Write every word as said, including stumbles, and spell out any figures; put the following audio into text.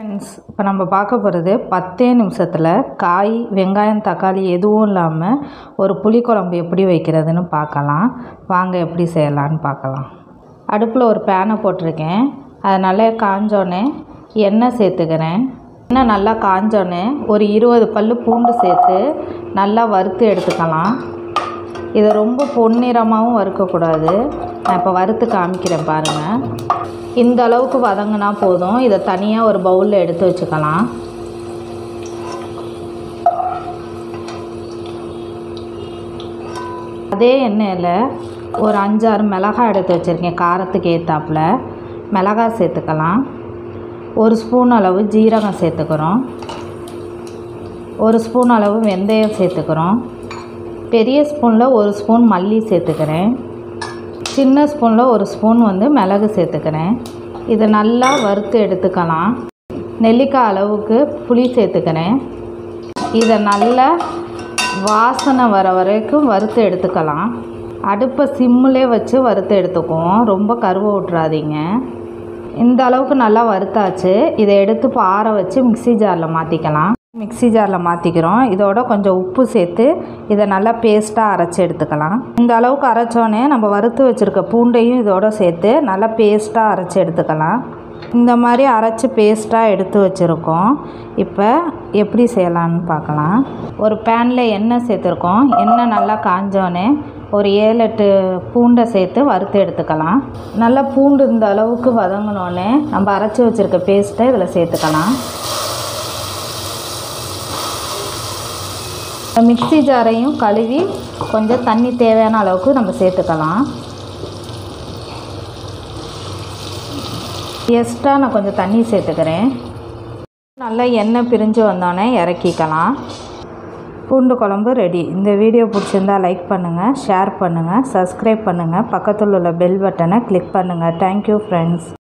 Friends, இப்போ நம்ம பார்க்க போகிறது பத்தே நிமிஷத்தில் காய் வெங்காயம் தக்காளி எதுவும் இல்லாமல் ஒரு புளிக்குழம்பு எப்படி வைக்கிறதுன்னு பார்க்கலாம். வாங்க எப்படி செய்யலான்னு பார்க்கலாம். அடுப்பில் ஒரு பேனை போட்டிருக்கேன். அது நல்லா காஞ்சோன்னே எண்ணெய் சேர்த்துக்கிறேன். எண்ணெய் நல்லா காஞ்சோன்னே ஒரு இருபது பல் பூண்டு சேர்த்து நல்லா வறுத்து எடுத்துக்கலாம். இதை ரொம்ப பொன்னிறமாகவும் வறுக்கக்கூடாது. நான் இப்போ வறுத்து காமிக்கிறேன் பாருங்கள். இந்த அளவுக்கு வதங்கினா போதும். இதை தனியாக ஒரு பவுலில் எடுத்து வச்சுக்கலாம். அதே எண்ணெயில் ஒரு அஞ்சாறு மிளகாய் எடுத்து வச்சுருக்கேன். காரத்துக்கு ஏற்றாப்புல மிளகாய் சேர்த்துக்கலாம். ஒரு ஸ்பூன் அளவு ஜீரகம் சேர்த்துக்கிறோம். ஒரு ஸ்பூன் அளவு வெந்தயம் சேர்த்துக்கிறோம். பெரிய ஸ்பூனில் ஒரு ஸ்பூன் மல்லி சேர்த்துக்கிறேன். சின்ன ஸ்பூனில் ஒரு ஸ்பூன் வந்து மிளகு சேர்த்துக்கிறேன். இதை நல்லா வறுத்து எடுத்துக்கலாம். நெல்லிக்காய் அளவுக்கு புளி சேர்த்துக்கிறேன். இதை நல்லா வாசனை வர வரைக்கும் வறுத்து எடுத்துக்கலாம். அடுப்பை சிம்மிலே வச்சு வறுத்து எடுத்துக்குவோம். ரொம்ப கருவை விட்றாதீங்க. இந்த அளவுக்கு நல்லா வறுத்தாச்சு. இதை எடுத்து இப்போ ஆற வச்சு மிக்ஸி ஜாரில் மாற்றிக்கலாம். மிக்ஸி ஜாரில் மாற்றிக்கிறோம். இதோட கொஞ்சம் உப்பு சேர்த்து இதை நல்லா பேஸ்ட்டாக அரைச்சி எடுத்துக்கலாம். இந்த அளவுக்கு அரைச்சோன்னே நம்ம வறுத்து வச்சுருக்க பூண்டையும் இதோட சேர்த்து நல்லா பேஸ்ட்டாக அரைச்சி எடுத்துக்கலாம். இந்த மாதிரி அரைச்சி பேஸ்ட்டாக எடுத்து வச்சுருக்கோம். இப்போ எப்படி செய்யலான்னு பார்க்கலாம். ஒரு பேனில் எண்ணெய் சேர்த்துருக்கோம். எண்ணெய் நல்லா காஞ்சோன்னே ஒரு ஏழு எட்டு பூண்டை சேர்த்து வறுத்து எடுத்துக்கலாம். நல்லா பூண்டு இந்த அளவுக்கு வதங்கினோடனே நம்ம அரைச்சி வச்சுருக்க பேஸ்ட்டை இதில் சேர்த்துக்கலாம். மிக்ஸி ஜாரையும் கழுவி கொஞ்சம் தண்ணி தேவையான அளவுக்கு நம்ம சேர்த்துக்கலாம். எக்ஸ்ட்ரா நான் கொஞ்சம் தண்ணி சேர்த்துக்கிறேன். நல்லா எண்ணெய் பிரிஞ்சு வந்தோடனே இறக்கிக்கலாம். பூண்டு குழம்பு ரெடி. இந்த வீடியோ பிடிச்சிருந்தா லைக் பண்ணுங்கள், ஷேர் பண்ணுங்கள், சப்ஸ்கிரைப் பண்ணுங்கள், பக்கத்தில் உள்ள பெல் பட்டனை கிளிக் பண்ணுங்கள். Thank you friends.